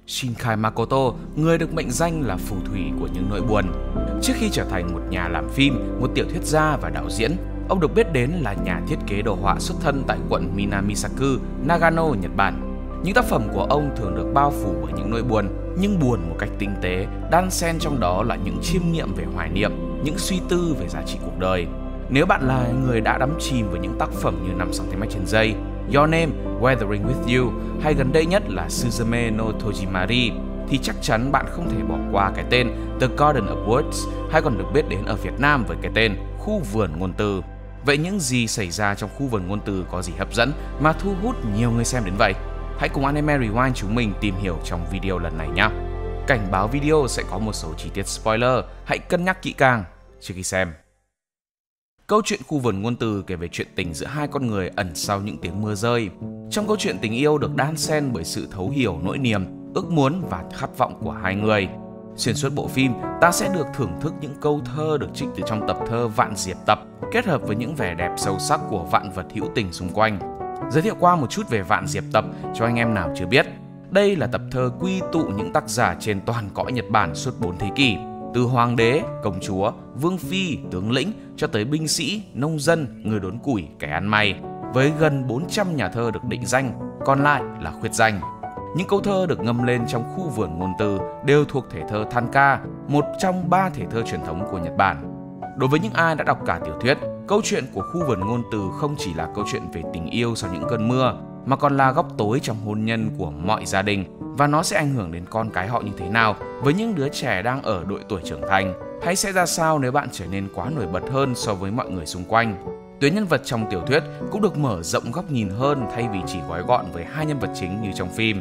Shinkai Makoto, người được mệnh danh là phù thủy của những nỗi buồn. Trước khi trở thành một nhà làm phim, một tiểu thuyết gia và đạo diễn, ông được biết đến là nhà thiết kế đồ họa xuất thân tại quận Minamisaku, Nagano, Nhật Bản. Những tác phẩm của ông thường được bao phủ bởi những nỗi buồn, nhưng buồn một cách tinh tế, đan xen trong đó là những chiêm nghiệm về hoài niệm, những suy tư về giá trị cuộc đời. Nếu bạn là người đã đắm chìm với những tác phẩm như 5cm trên giây, Your Name, Weathering with You hay gần đây nhất là Suzume no Tojimari, thì chắc chắn bạn không thể bỏ qua cái tên The Garden of Words, hay còn được biết đến ở Việt Nam với cái tên Khu vườn ngôn từ. Vậy những gì xảy ra trong khu vườn ngôn từ có gì hấp dẫn mà thu hút nhiều người xem đến vậy? Hãy cùng Anime Rewind chúng mình tìm hiểu trong video lần này nhé. Cảnh báo video sẽ có một số chi tiết spoiler, hãy cân nhắc kỹ càng trước khi xem. Câu chuyện Khu vườn ngôn từ kể về chuyện tình giữa hai con người ẩn sau những tiếng mưa rơi. Trong câu chuyện tình yêu được đan xen bởi sự thấu hiểu nỗi niềm, ước muốn và khát vọng của hai người. Xuyên suốt bộ phim, ta sẽ được thưởng thức những câu thơ được trích từ trong tập thơ Vạn Diệp Tập, kết hợp với những vẻ đẹp sâu sắc của vạn vật hữu tình xung quanh. Giới thiệu qua một chút về Vạn Diệp Tập cho anh em nào chưa biết. Đây là tập thơ quy tụ những tác giả trên toàn cõi Nhật Bản suốt 4 thế kỷ, từ hoàng đế, công chúa, vương phi, tướng lĩnh cho tới binh sĩ, nông dân, người đốn củi, kẻ ăn mày, với gần 400 nhà thơ được định danh, còn lại là khuyết danh. Những câu thơ được ngâm lên trong khu vườn ngôn từ đều thuộc thể thơ Tanka, một trong 3 thể thơ truyền thống của Nhật Bản. Đối với những ai đã đọc cả tiểu thuyết, câu chuyện của khu vườn ngôn từ không chỉ là câu chuyện về tình yêu sau những cơn mưa, mà còn là góc tối trong hôn nhân của mọi gia đình, và nó sẽ ảnh hưởng đến con cái họ như thế nào với những đứa trẻ đang ở độ tuổi trưởng thành, hay sẽ ra sao nếu bạn trở nên quá nổi bật hơn so với mọi người xung quanh. Tuyến nhân vật trong tiểu thuyết cũng được mở rộng góc nhìn hơn thay vì chỉ gói gọn với hai nhân vật chính như trong phim.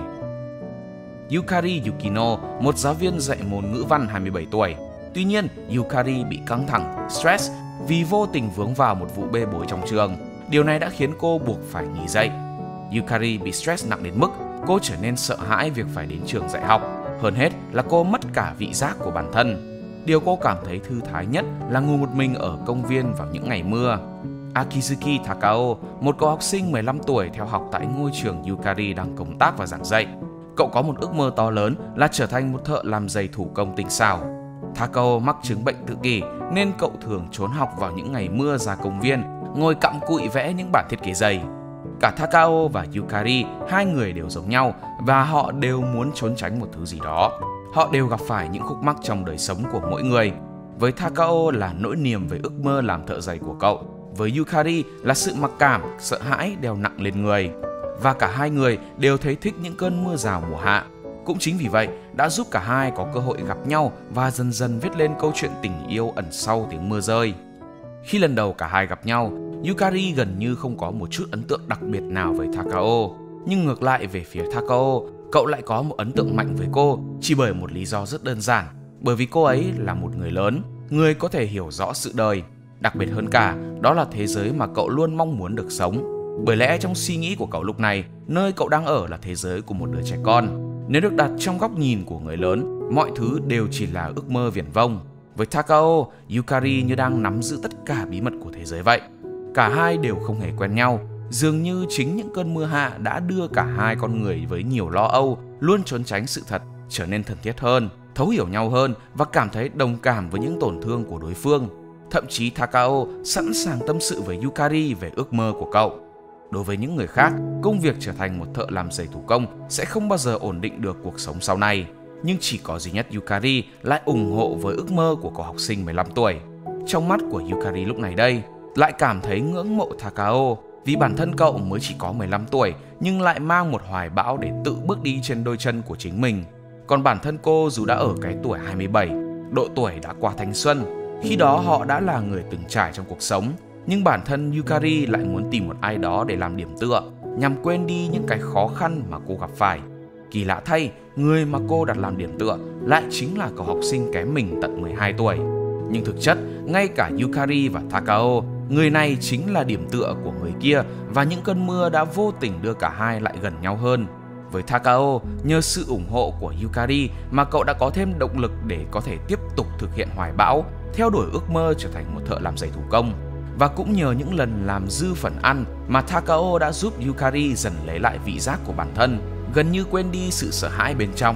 Yukari Yukino, một giáo viên dạy môn ngữ văn 27 tuổi. Tuy nhiên, Yukari bị căng thẳng, stress vì vô tình vướng vào một vụ bê bối trong trường. Điều này đã khiến cô buộc phải nghỉ dạy. Yukari bị stress nặng đến mức cô trở nên sợ hãi việc phải đến trường dạy học. Hơn hết là cô mất cả vị giác của bản thân. Điều cô cảm thấy thư thái nhất là ngồi một mình ở công viên vào những ngày mưa. Akizuki Takao, một cậu học sinh 15 tuổi theo học tại ngôi trường Yukari đang công tác và giảng dạy. Cậu có một ước mơ to lớn là trở thành một thợ làm giày thủ công tinh xảo. Takao mắc chứng bệnh tự kỷ nên cậu thường trốn học vào những ngày mưa ra công viên, ngồi cặm cụi vẽ những bản thiết kế giày. Cả Takao và Yukari, hai người đều giống nhau và họ đều muốn trốn tránh một thứ gì đó. Họ đều gặp phải những khúc mắc trong đời sống của mỗi người. Với Takao là nỗi niềm về ước mơ làm thợ giày của cậu, với Yukari là sự mặc cảm, sợ hãi đeo nặng lên người. Và cả hai người đều thấy thích những cơn mưa rào mùa hạ. Cũng chính vì vậy đã giúp cả hai có cơ hội gặp nhau và dần dần viết lên câu chuyện tình yêu ẩn sau tiếng mưa rơi. Khi lần đầu cả hai gặp nhau, Yukari gần như không có một chút ấn tượng đặc biệt nào với Takao. Nhưng ngược lại về phía Takao, cậu lại có một ấn tượng mạnh với cô chỉ bởi một lý do rất đơn giản. Bởi vì cô ấy là một người lớn, người có thể hiểu rõ sự đời. Đặc biệt hơn cả, đó là thế giới mà cậu luôn mong muốn được sống. Bởi lẽ trong suy nghĩ của cậu lúc này, nơi cậu đang ở là thế giới của một đứa trẻ con. Nếu được đặt trong góc nhìn của người lớn, mọi thứ đều chỉ là ước mơ viển vông. Với Takao, Yukari như đang nắm giữ tất cả bí mật của thế giới vậy. Cả hai đều không hề quen nhau. Dường như chính những cơn mưa hạ đã đưa cả hai con người với nhiều lo âu, luôn trốn tránh sự thật, trở nên thân thiết hơn, thấu hiểu nhau hơn và cảm thấy đồng cảm với những tổn thương của đối phương. Thậm chí Takao sẵn sàng tâm sự với Yukari về ước mơ của cậu. Đối với những người khác, công việc trở thành một thợ làm giày thủ công sẽ không bao giờ ổn định được cuộc sống sau này. Nhưng chỉ có duy nhất Yukari lại ủng hộ với ước mơ của cậu học sinh 15 tuổi. Trong mắt của Yukari lúc này đây, lại cảm thấy ngưỡng mộ Takao vì bản thân cậu mới chỉ có 15 tuổi nhưng lại mang một hoài bão để tự bước đi trên đôi chân của chính mình. Còn bản thân cô dù đã ở cái tuổi 27, độ tuổi đã qua thanh xuân, khi đó họ đã là người từng trải trong cuộc sống. Nhưng bản thân Yukari lại muốn tìm một ai đó để làm điểm tựa, nhằm quên đi những cái khó khăn mà cô gặp phải. Kỳ lạ thay, người mà cô đặt làm điểm tựa lại chính là cậu học sinh kém mình tận 12 tuổi. Nhưng thực chất, ngay cả Yukari và Takao, người này chính là điểm tựa của người kia và những cơn mưa đã vô tình đưa cả hai lại gần nhau hơn. Với Takao, nhờ sự ủng hộ của Yukari mà cậu đã có thêm động lực để có thể tiếp tục thực hiện hoài bão, theo đuổi ước mơ trở thành một thợ làm giày thủ công. Và cũng nhờ những lần làm dư phần ăn mà Takao đã giúp Yukari dần lấy lại vị giác của bản thân, gần như quên đi sự sợ hãi bên trong.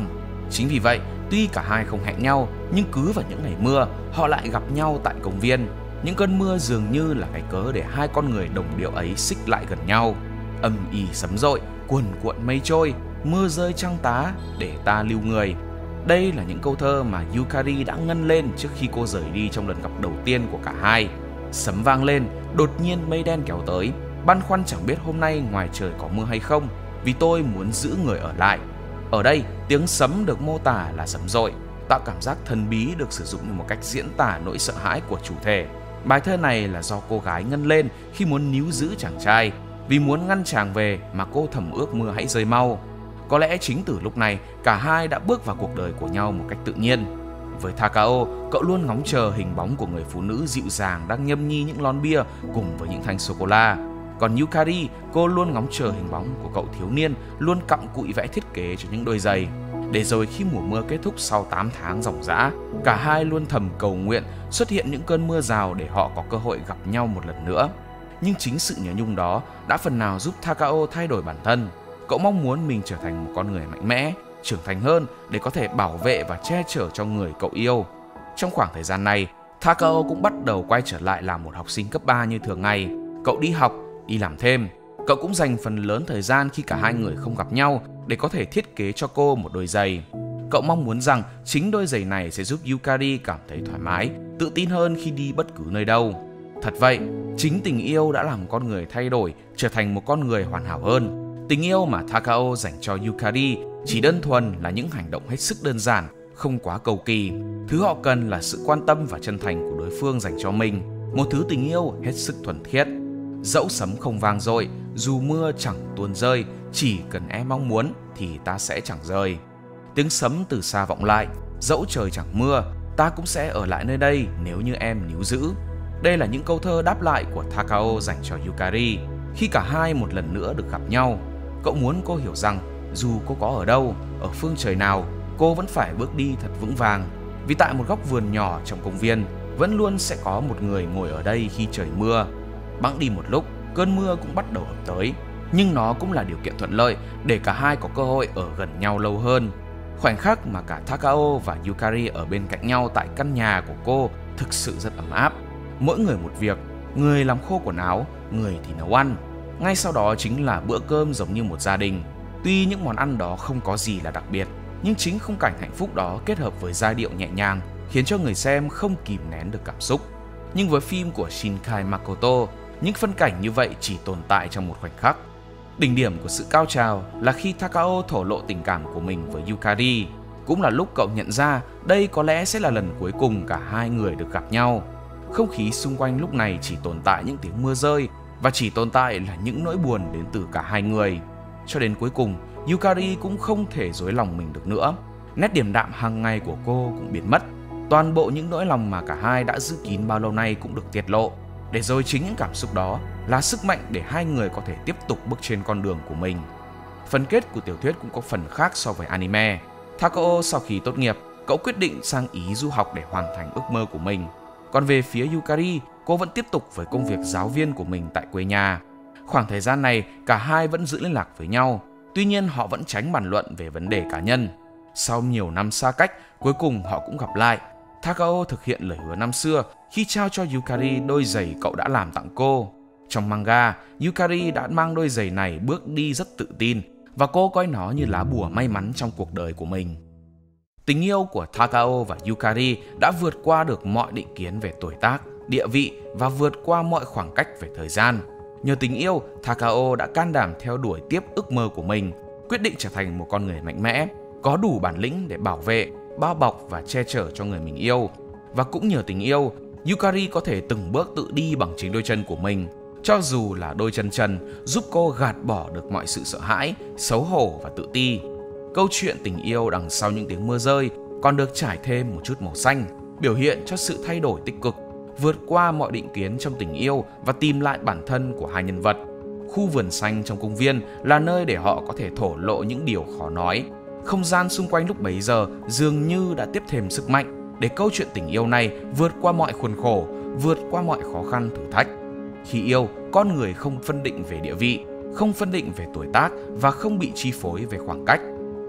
Chính vì vậy, tuy cả hai không hẹn nhau, nhưng cứ vào những ngày mưa, họ lại gặp nhau tại công viên. Những cơn mưa dường như là cái cớ để hai con người đồng điệu ấy xích lại gần nhau. Âm ỉ sấm dội, cuồn cuộn mây trôi, mưa rơi trăng tá để ta lưu người. Đây là những câu thơ mà Yukari đã ngân lên trước khi cô rời đi trong lần gặp đầu tiên của cả hai. Sấm vang lên, đột nhiên mây đen kéo tới. Băn khoăn chẳng biết hôm nay ngoài trời có mưa hay không, vì tôi muốn giữ người ở lại. Ở đây, tiếng sấm được mô tả là sấm dội, tạo cảm giác thần bí được sử dụng như một cách diễn tả nỗi sợ hãi của chủ thể. Bài thơ này là do cô gái ngân lên khi muốn níu giữ chàng trai, vì muốn ngăn chàng về mà cô thầm ước mưa hãy rơi mau. Có lẽ chính từ lúc này, cả hai đã bước vào cuộc đời của nhau một cách tự nhiên. Với Takao, cậu luôn ngóng chờ hình bóng của người phụ nữ dịu dàng đang nhâm nhi những lon bia cùng với những thanh sô-cô-la. Còn Yukari, cô luôn ngóng chờ hình bóng của cậu thiếu niên luôn cặm cụi vẽ thiết kế cho những đôi giày. Để rồi khi mùa mưa kết thúc sau 8 tháng ròng rã, cả hai luôn thầm cầu nguyện xuất hiện những cơn mưa rào để họ có cơ hội gặp nhau một lần nữa. Nhưng chính sự nhớ nhung đó đã phần nào giúp Takao thay đổi bản thân. Cậu mong muốn mình trở thành một con người mạnh mẽ, trưởng thành hơn để có thể bảo vệ và che chở cho người cậu yêu. Trong khoảng thời gian này, Takao cũng bắt đầu quay trở lại làm một học sinh cấp 3 như thường ngày. Cậu đi học, đi làm thêm. Cậu cũng dành phần lớn thời gian khi cả hai người không gặp nhau để có thể thiết kế cho cô một đôi giày. Cậu mong muốn rằng chính đôi giày này sẽ giúp Yukari cảm thấy thoải mái, tự tin hơn khi đi bất cứ nơi đâu. Thật vậy, chính tình yêu đã làm con người thay đổi, trở thành một con người hoàn hảo hơn. Tình yêu mà Takao dành cho Yukari chỉ đơn thuần là những hành động hết sức đơn giản, không quá cầu kỳ. Thứ họ cần là sự quan tâm và chân thành của đối phương dành cho mình, một thứ tình yêu hết sức thuần khiết. Dẫu sấm không vang dội, dù mưa chẳng tuôn rơi, chỉ cần em mong muốn thì ta sẽ chẳng rời. Tiếng sấm từ xa vọng lại, dẫu trời chẳng mưa, ta cũng sẽ ở lại nơi đây nếu như em níu giữ. Đây là những câu thơ đáp lại của Takao dành cho Yukari khi cả hai một lần nữa được gặp nhau. Cậu muốn cô hiểu rằng dù cô có ở đâu, ở phương trời nào, cô vẫn phải bước đi thật vững vàng. Vì tại một góc vườn nhỏ trong công viên, vẫn luôn sẽ có một người ngồi ở đây khi trời mưa. Bẵng đi một lúc, cơn mưa cũng bắt đầu ập tới, nhưng nó cũng là điều kiện thuận lợi để cả hai có cơ hội ở gần nhau lâu hơn. Khoảnh khắc mà cả Takao và Yukari ở bên cạnh nhau tại căn nhà của cô thực sự rất ấm áp. Mỗi người một việc, người làm khô quần áo, người thì nấu ăn. Ngay sau đó chính là bữa cơm giống như một gia đình. Tuy những món ăn đó không có gì là đặc biệt, nhưng chính khung cảnh hạnh phúc đó kết hợp với giai điệu nhẹ nhàng khiến cho người xem không kìm nén được cảm xúc. Nhưng với phim của Shinkai Makoto, những phân cảnh như vậy chỉ tồn tại trong một khoảnh khắc. Đỉnh điểm của sự cao trào là khi Takao thổ lộ tình cảm của mình với Yukari. Cũng là lúc cậu nhận ra đây có lẽ sẽ là lần cuối cùng cả hai người được gặp nhau. Không khí xung quanh lúc này chỉ tồn tại những tiếng mưa rơi và chỉ tồn tại là những nỗi buồn đến từ cả hai người. Cho đến cuối cùng, Yukari cũng không thể dối lòng mình được nữa. Nét điềm đạm hàng ngày của cô cũng biến mất. Toàn bộ những nỗi lòng mà cả hai đã giữ kín bao lâu nay cũng được tiết lộ. Để rồi chính những cảm xúc đó là sức mạnh để hai người có thể tiếp tục bước trên con đường của mình. Phần kết của tiểu thuyết cũng có phần khác so với anime. Takao sau khi tốt nghiệp, cậu quyết định sang Ý du học để hoàn thành ước mơ của mình. Còn về phía Yukari, cô vẫn tiếp tục với công việc giáo viên của mình tại quê nhà. Khoảng thời gian này, cả hai vẫn giữ liên lạc với nhau. Tuy nhiên họ vẫn tránh bàn luận về vấn đề cá nhân. Sau nhiều năm xa cách, cuối cùng họ cũng gặp lại. Takao thực hiện lời hứa năm xưa khi trao cho Yukari đôi giày cậu đã làm tặng cô. Trong manga, Yukari đã mang đôi giày này bước đi rất tự tin và cô coi nó như lá bùa may mắn trong cuộc đời của mình. Tình yêu của Takao và Yukari đã vượt qua được mọi định kiến về tuổi tác, địa vị và vượt qua mọi khoảng cách về thời gian. Nhờ tình yêu, Takao đã can đảm theo đuổi tiếp ước mơ của mình, quyết định trở thành một con người mạnh mẽ, có đủ bản lĩnh để bảo vệ, bao bọc và che chở cho người mình yêu. Và cũng nhờ tình yêu, Yukari có thể từng bước tự đi bằng chính đôi chân của mình, cho dù là đôi chân trần, giúp cô gạt bỏ được mọi sự sợ hãi, xấu hổ và tự ti. Câu chuyện tình yêu đằng sau những tiếng mưa rơi còn được trải thêm một chút màu xanh, biểu hiện cho sự thay đổi tích cực, vượt qua mọi định kiến trong tình yêu và tìm lại bản thân của hai nhân vật. Khu vườn xanh trong công viên là nơi để họ có thể thổ lộ những điều khó nói. Không gian xung quanh lúc bấy giờ dường như đã tiếp thêm sức mạnh để câu chuyện tình yêu này vượt qua mọi khuôn khổ, vượt qua mọi khó khăn thử thách. Khi yêu, con người không phân định về địa vị, không phân định về tuổi tác và không bị chi phối về khoảng cách.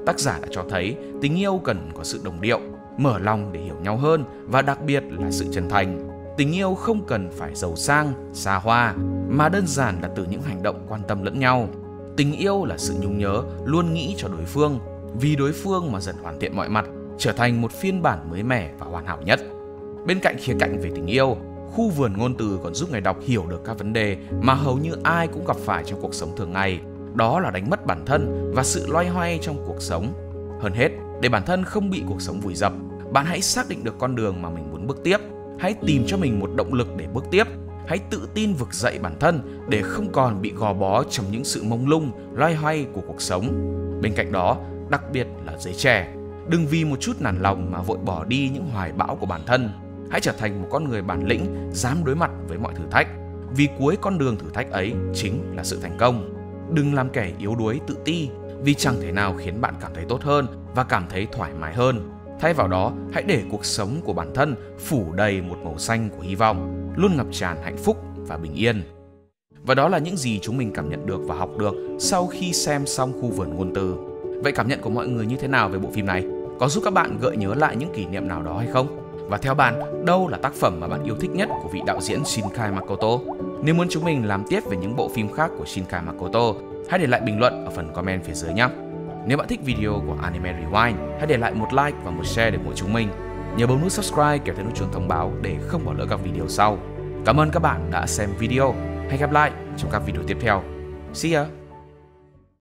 Tác giả đã cho thấy tình yêu cần có sự đồng điệu, mở lòng để hiểu nhau hơn và đặc biệt là sự chân thành. Tình yêu không cần phải giàu sang, xa hoa, mà đơn giản là từ những hành động quan tâm lẫn nhau. Tình yêu là sự nhung nhớ, luôn nghĩ cho đối phương, vì đối phương mà dần hoàn thiện mọi mặt, trở thành một phiên bản mới mẻ và hoàn hảo nhất. Bên cạnh khía cạnh về tình yêu, khu vườn ngôn từ còn giúp người đọc hiểu được các vấn đề mà hầu như ai cũng gặp phải trong cuộc sống thường ngày. Đó là đánh mất bản thân và sự loay hoay trong cuộc sống. Hơn hết, để bản thân không bị cuộc sống vùi dập, bạn hãy xác định được con đường mà mình muốn bước tiếp. Hãy tìm cho mình một động lực để bước tiếp. Hãy tự tin vực dậy bản thân để không còn bị gò bó trong những sự mông lung, loay hoay của cuộc sống. Bên cạnh đó, đặc biệt là giới trẻ, đừng vì một chút nản lòng mà vội bỏ đi những hoài bão của bản thân. Hãy trở thành một con người bản lĩnh, dám đối mặt với mọi thử thách. Vì cuối con đường thử thách ấy chính là sự thành công. Đừng làm kẻ yếu đuối tự ti, vì chẳng thể nào khiến bạn cảm thấy tốt hơn và cảm thấy thoải mái hơn. Thay vào đó, hãy để cuộc sống của bản thân phủ đầy một màu xanh của hy vọng, luôn ngập tràn hạnh phúc và bình yên. Và đó là những gì chúng mình cảm nhận được và học được sau khi xem xong Khu vườn ngôn từ. Vậy cảm nhận của mọi người như thế nào về bộ phim này? Có giúp các bạn gợi nhớ lại những kỷ niệm nào đó hay không? Và theo bạn, đâu là tác phẩm mà bạn yêu thích nhất của vị đạo diễn Shinkai Makoto? Nếu muốn chúng mình làm tiếp về những bộ phim khác của Shinkai Makoto, hãy để lại bình luận ở phần comment phía dưới nhé. Nếu bạn thích video của Anime Rewind, hãy để lại một like và một share để ủng hộ chúng mình. Nhớ bấm nút subscribe kéo theo nút chuông thông báo để không bỏ lỡ các video sau. Cảm ơn các bạn đã xem video. Hẹn gặp lại trong các video tiếp theo. See ya!